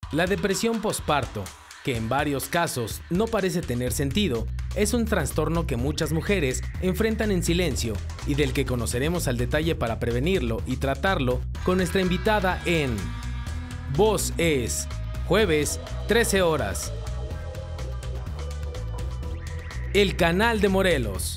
La depresión posparto, que en varios casos no parece tener sentido, es un trastorno que muchas mujeres enfrentan en silencio y del que conoceremos al detalle para prevenirlo y tratarlo con nuestra invitada en Voz es jueves 13 horas. El Canal de Morelos.